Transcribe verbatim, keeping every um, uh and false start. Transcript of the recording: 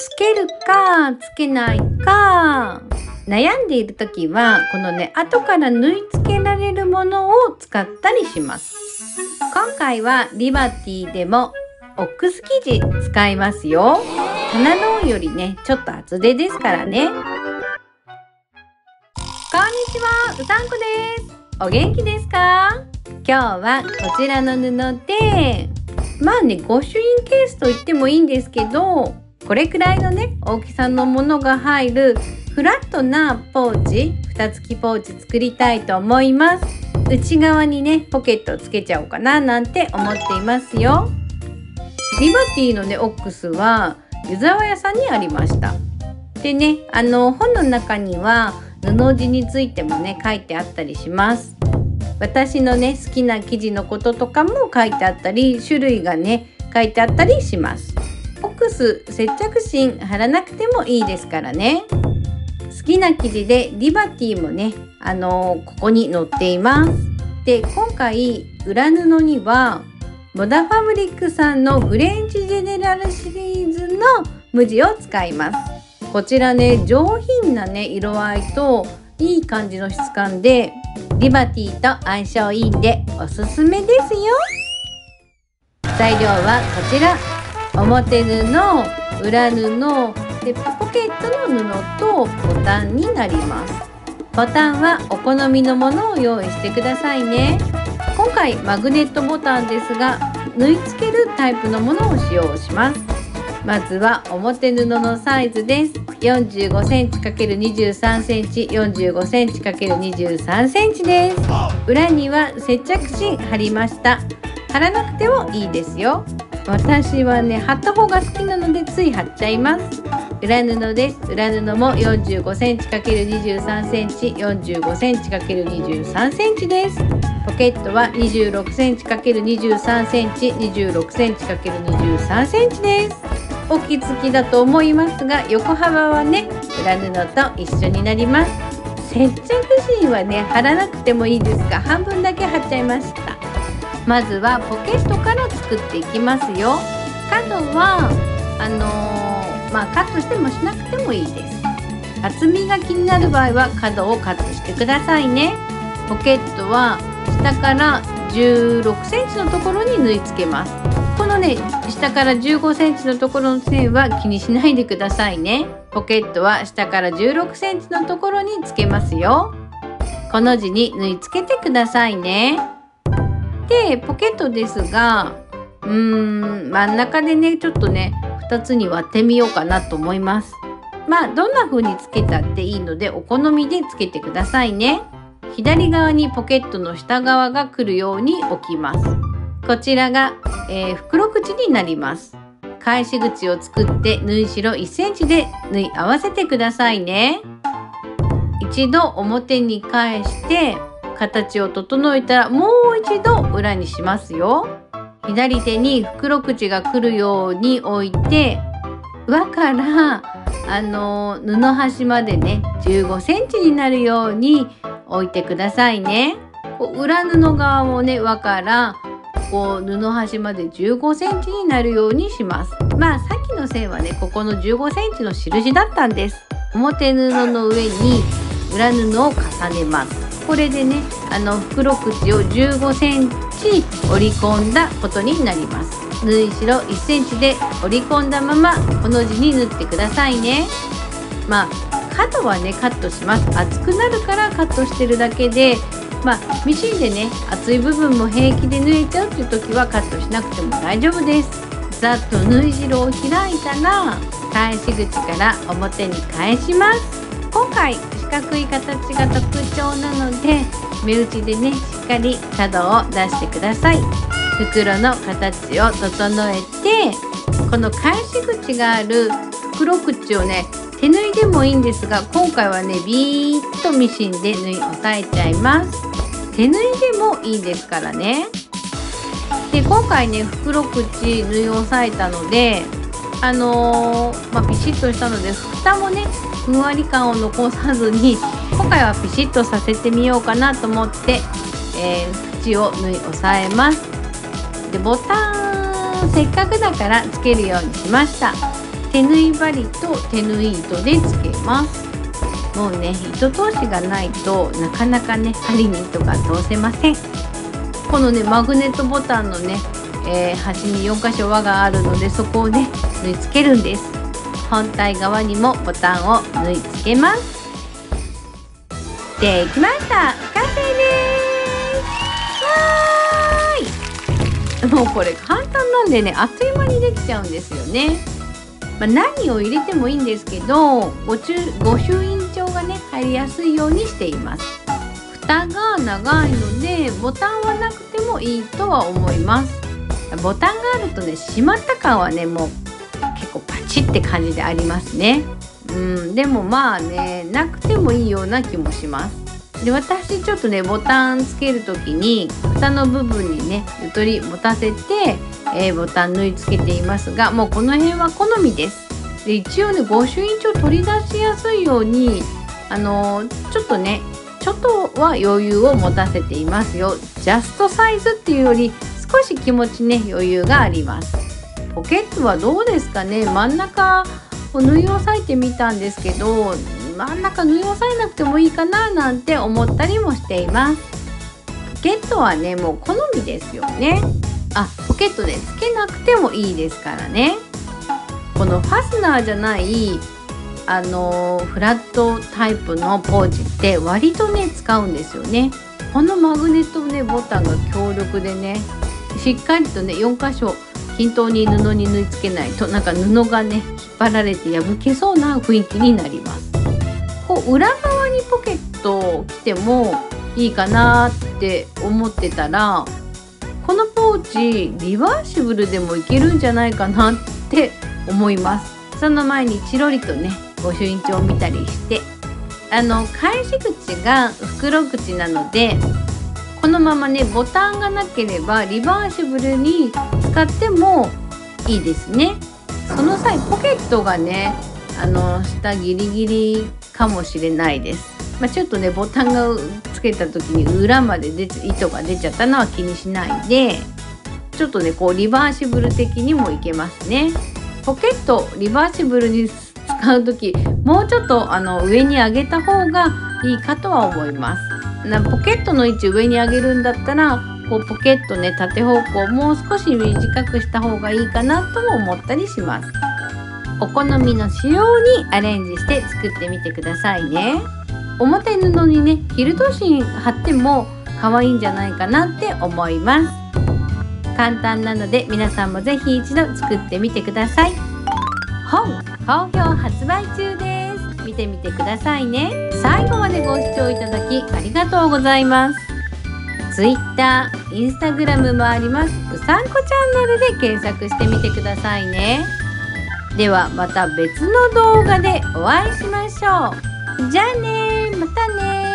つけるかつけないか悩んでいるときは、このね後から縫い付けられるものを使ったりします。今回はリバティでもオックス生地使いますよ。花ロンよりねちょっと厚手ですからね。こんにちは、うさんこです。お元気ですか？今日はこちらの布で、まあね御朱印ケースと言ってもいいんですけど、これくらいのね大きさのものが入るフラットなポーチ、蓋付きポーチ作りたいと思います。内側にねポケットをつけちゃおうかななんて思っていますよ。リバティのねオックスは湯沢屋さんにありました。でね、あの本の中には布地についてもね書いてあったりします。私のね好きな生地のこととかも書いてあったり、種類がね書いてあったりします。オックス接着芯貼らなくてもいいですからね。好きな生地でリバティもね、あのー、ここに載っています。で、今回裏布にはモダファブリックさんのフレンチジェネラルシリーズの無地を使います。こちらね上品なね色合いといい感じの質感でリバティと相性いいんでおすすめですよ。材料はこちら。表布、裏布でポケットの布とボタンになります。ボタンはお好みのものを用意してくださいね。今回マグネットボタンですが、縫い付けるタイプのものを使用します。まずは表布のサイズです。よんじゅうごセンチ×にじゅうさんセンチ、よんじゅうごセンチ×にじゅうさんセンチです。裏には接着芯貼りました。貼らなくてもいいですよ。私はね貼った方が好きなのでつい貼っちゃいます。裏布です。裏布も よんじゅうごセンチ×にじゅうさんセンチ、よんじゅうごセンチ×にじゅうさんセンチです。ポケットは にじゅうろくセンチ×にじゅうさんセンチ、にじゅうろくセンチ×にじゅうさんセンチです。お気づきだと思いますが、横幅はね裏布と一緒になります。接着芯はね貼らなくてもいいですが、半分だけ貼っちゃいました。まずはポケットから作っていきますよ。角はあのー、まあカットしてもしなくてもいいです。厚みが気になる場合は角をカットしてくださいね。ポケットは下からじゅうろくセンチのところに縫い付けます。このね下からじゅうごセンチのところの線は気にしないでくださいね。ポケットは下からじゅうろくセンチのところにつけますよ。この字に縫い付けてくださいね。でポケットですが、うーん真ん中でねちょっとねふたつに割ってみようかなと思います。まあどんな風につけたっていいのでお好みでつけてくださいね。左側にポケットの下側が来るように置きます。こちらが、えー、袋口になります。返し口を作って縫い代いっセンチで縫い合わせてくださいね。一度表に返して形を整えたらもう一度裏にしますよ。左手に袋口が来るように置いて、輪からあの布端までねじゅうごセンチになるように置いてくださいね。こう裏布側もね輪からこう布端までじゅうごセンチになるようにします。まあさっきの線はねここのじゅうごセンチの印だったんです。表布の上に裏布を重ねます。これでねあの袋口をじゅうごセンチ折り込んだことになります。縫い代いっセンチで折り込んだままこの字に縫ってくださいね。まあ角はねカットします。厚くなるからカットしてるだけで、まあミシンでね厚い部分も平気で縫えちゃうっていう時はカットしなくても大丈夫です。ざっと縫い代を開いたら返し口から表に返します。今回四角い形が特徴なので目打ちでねしっかり角を出してください。袋の形を整えて、この返し口がある袋口をね手縫いでもいいんですが、今回はねビーッとミシンで縫い押さえちゃいます。手縫いでもいいですからね。で今回ね袋口縫い押さえたのであのー、まあ、ピシッとしたので蓋もねふんわり感を残さずに今回はピシッとさせてみようかなと思って、えー、縁を縫い押さえます。でボタンせっかくだからつけるようにしました。 手縫い針と手縫い糸でつけます。もうね、糸通しがないとなかなかね針に糸が通せません。このねマグネットボタンのね、えー、端によんかしょ輪があるので、そこをね縫い付けるんです。本体側にもボタンを縫い付けます。できました。完成です。わーい。もうこれ簡単なんでね、あっという間にできちゃうんですよね。まあ、何を入れてもいいんですけど、御朱御朱印帳がね入りやすいようにしています。蓋が長いのでボタンはなくてもいいとは思います。ボタンがあるとね、閉まった感はねもう結構パチって感じでありますね。うん、でもまあね、なくてもいいような気もします。で、私ちょっとねボタンつける時に蓋の部分にねゆとり持たせて、えー、ボタン縫い付けていますが、もうこの辺は好みです。で、一応ね御朱印帳取り出しやすいようにあのー、ちょっとねちょっとは余裕を持たせていますよ。ジャストサイズっていうより少し気持ちね余裕があります。ポケットはどうですかね。真ん中を縫い押さえてみたんですけど、真ん中縫い押さえなくてもいいかななんて思ったりもしています。ポケットはねもう好みですよね。あ、ポケットでつけなくてもいいですからね。このファスナーじゃないあのフラットタイプのポーチって割とね使うんですよね。このマグネットねボタンが強力でね、しっかりとねよんかしょ均等に布に縫い付けないとなんか布がね引っ張られて破けそうな雰囲気になります。こう裏側にポケットを着てもいいかなって思ってたら、このポーチリバーシブルでもいけるんじゃないかなって思います。その前にチロリとね御朱印帳を見たりして、あの返し口が袋口なので、このままねボタンがなければリバーシブルに使ってもいいですね。その際ポケットがねあの下ギリギリかもしれないです。まあ、ちょっとねボタンがつけた時に裏まで出糸が出ちゃったのは気にしないで、ちょっとねこうリバーシブル的にもいけますね。ポケットリバーシブルに使う時もうちょっとあの上に上げた方がいいかとは思います。なポケットの位置上に上げるんだったらこうポケットね縦方向もう少し短くした方がいいかなとも思ったりします。お好みの仕様にアレンジして作ってみてくださいね。表布にねキルト芯貼っても可愛いんじゃないかなって思います。簡単なので皆さんもぜひ一度作ってみてください。本好評発売中です。見てみてくださいね。最後までご視聴いただきありがとうございます。Twitter、Instagram もあります。うさんこチャンネルで検索してみてくださいね。ではまた別の動画でお会いしましょう。じゃあね、またね。